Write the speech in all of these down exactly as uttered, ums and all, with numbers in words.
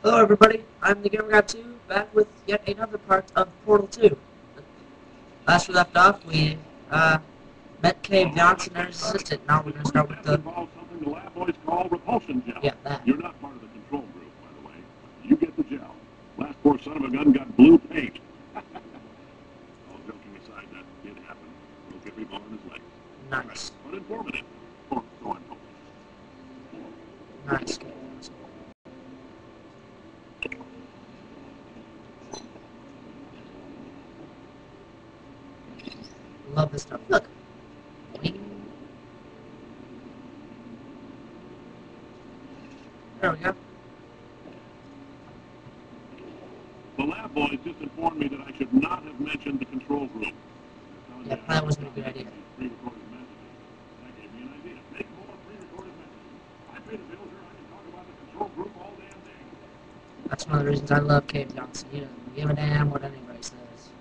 Hello everybody, I'm the Gamer God two, back with yet another part of Portal two. Last we left off, we uh, met Cave Johnson and his assistant. Now we're going to start with the... involves something the lab boys call repulsion gel. Yeah, that. You're not part of the control group, by the way. You get the gel. Last poor son of a gun got blue paint. All joking aside, that did happen. Broke every bone in his legs. Nice. But informative. Or so I'm told. Nice, Cave Johnson. Love this stuff. Look. Boing. There we go. The lab boys just informed me that I should not have mentioned the control group. Yeah, that wasn't a good idea. Pre-recorded messages. That gave me an idea. Make more pre-recorded messages. I pay the bills here. I can talk about the control group all damn day. That's one of the reasons I love Cave Johnson. He doesn't give a damn what anybody says.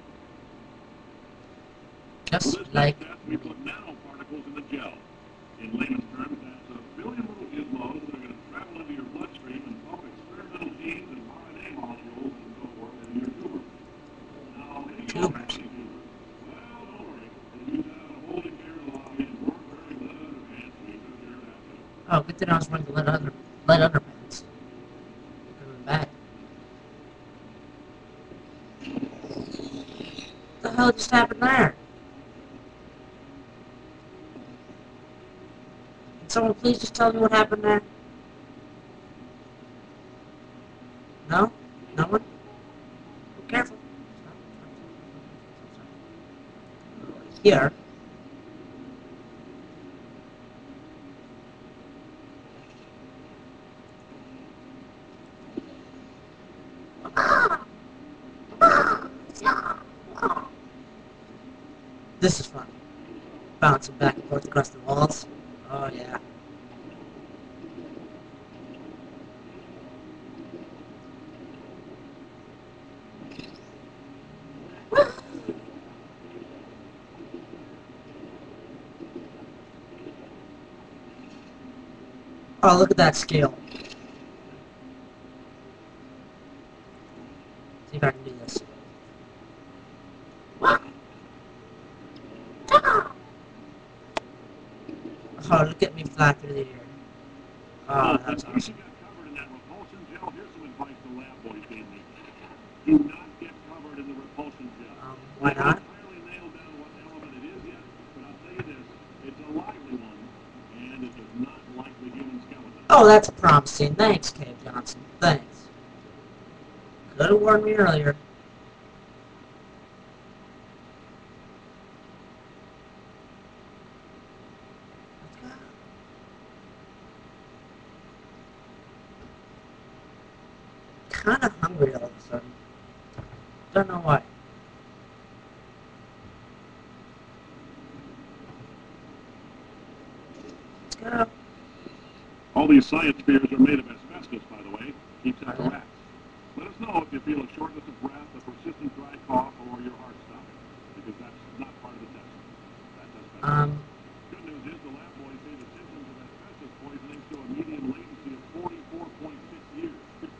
Just For this like test, we put nanoparticles in the gel. In layman's terms, that's a billion little gizmos that are going to travel into your bloodstream and pump experimental genes and R N A molecules and so forth into your tumor. Now, maybe you don't have Tumors. any tumors. Well, don't worry. They use that on a holding care lobby and weren't wearing lead underpants, so you took care of that too. Oh, good thing I was wearing the lead, under, lead underpants. Coming back. What the hell just happened there? Can someone please just tell me what happened there? No? No one? Be careful. Here. This is fun. Bouncing back and forth across the walls. Oh yeah. Oh, look at that scale. See if I can do this. Oh, look at me fly through the air. Oh, that's In case awesome. you got covered in that repulsion gel, here's some advice the lab boys gave me. Do not get covered in the repulsion gel. Um, why They not? haven't entirely nailed down what element it is yet, but I'll tell you this, it's a lively one, and it does not like the human skeleton. Oh, that's promising. Thanks, Cave Johnson. Thanks. Could have warned me earlier. Kind of hungry all of a sudden. Don't know why. Let's go. All these science beers are made of asbestos, by the way. Keeps out the Okay. rats. Let us know if you feel a shortness of breath, a persistent dry cough, or your heart stopping, because that's not part of the test. That's asbestos. Um, Good news is the lab boys say the symptoms of asbestos poisoning show a median latency of forty-four point six years.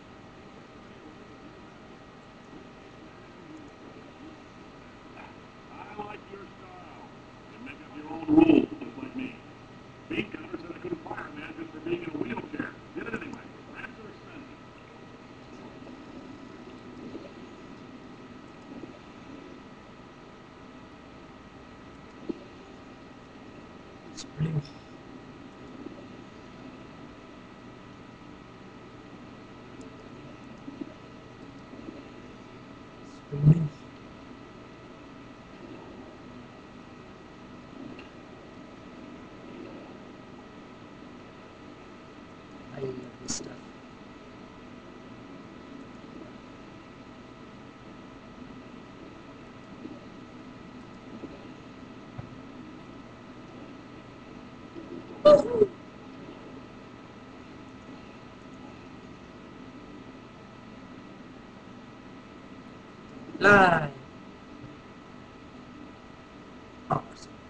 I like your style. You make up your own rules, just like me. Bean Counter said I couldn't fire a man just for being in a wheelchair. Did it anyway. Rats are expensive. it's blue. It's blue. I love this stuff. Woohoo! Live. Awesome.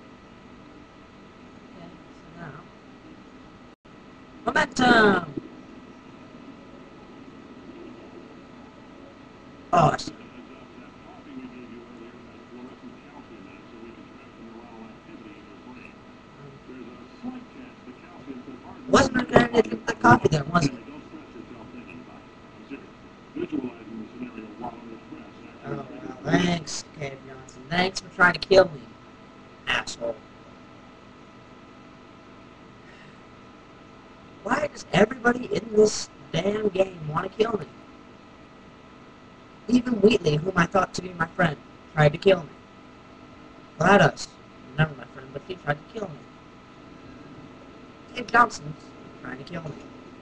Okay, so now. Momentum! Oh, I see. Wasn't there anything with the coffee there, was it? Oh, well, thanks, Cave Johnson. Thanks for trying to kill me, asshole. Why does everybody in this damn game want to kill me? Even Wheatley, whom I thought to be my friend, tried to kill me. GLaDOS, never my friend, but he tried to kill me. Cave Johnson's trying to kill me.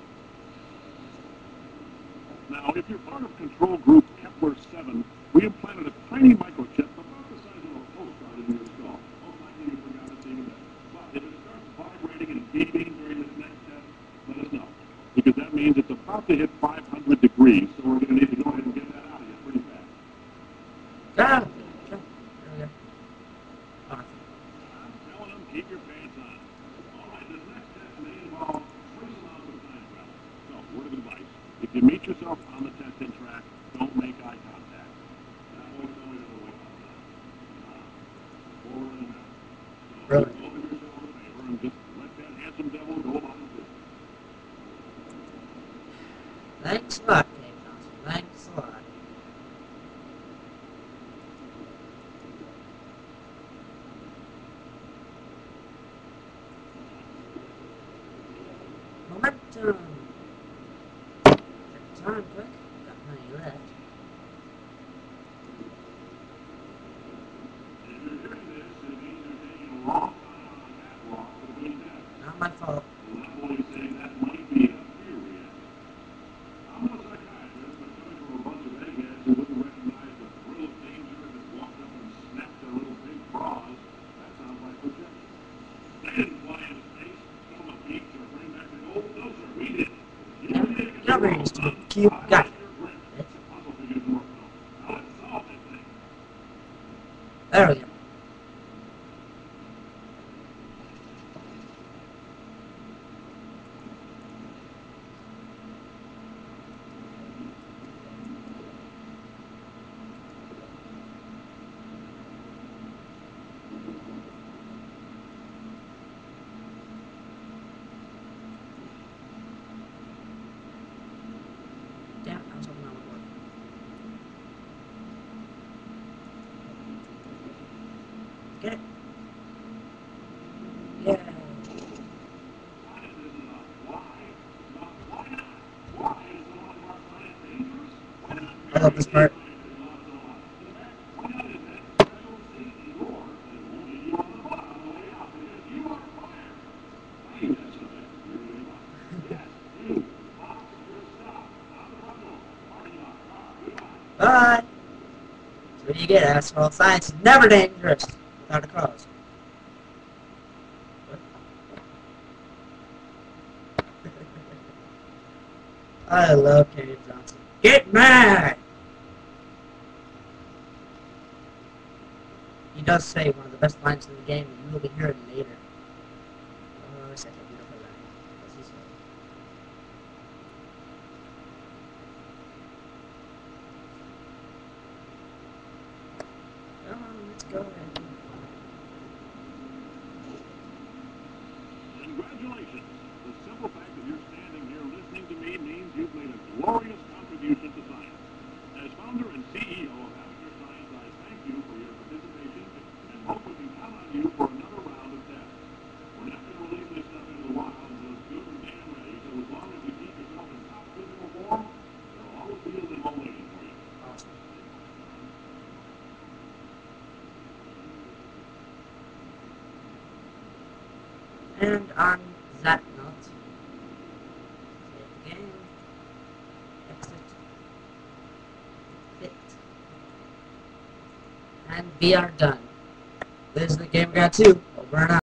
Now, if you're part of control group Kepler seven, we implanted a tiny microchip about the size of a postcard in your skull. Most likely you forgot it being there. But if it starts vibrating and beeping during this next test, let us know. Because that means it's about to hit five hundred degrees, so we're going to need to go ahead and get that out of you pretty fast. Got it. There we go. Awesome. I'm telling them, keep your pants on. All right, this next test may involve trace amounts of time travel. So, word of advice. If you meet yourself on the testing track, don't make eye contact. That way somebody doesn't wake up time. Forward and back. So, Really? just open yourself a favor and just let that handsome devil go about his business. Thanks a lot, Cave Johnson. Thanks a lot. Momentum. Time quick. Got plenty left. If you're hearing this, it means you're taking a long time on the catwalk between tests. Not my fault. Well, I'm only saying that might be a fear reaction. I'm no psychiatrist, but coming from a bunch of eggheads who wouldn't recognize the thrill of danger if it walked up and snapped their little big bras, that sounds like projection. They didn't fly into space, film a beach, or bring back the gold. No, sir, we did. You Yeah, did it. you're very used to it. Cute. Got it. Puzzle figures work, though. Now let's solve this thing. There we go. Damn, I was hoping that would work. Get it? Yeah. I love this part. Bye! So what do you get, asshole? Science is never dangerous without a cause. I love Cave Johnson. Get mad! He does say one of the best lines in the game, and you will be hearing it later. Uh, second, you know, for that. What's he say? Come on, let's go ahead. Congratulations. The simple fact that you're standing here listening to me means you've made a glorious contribution to science. As founder and C E O of Amateur Science, I thank you for your participation and hope we can count on you for another round of tests. We're not going to release this stuff into the wild until it's good and damn ready, so as long as you keep yourself in top physical form, there'll always be a limo waiting for you. Awesome. And on that note, save the game, exit, fit, and we are done. This is the Gamer Guy two, over and out.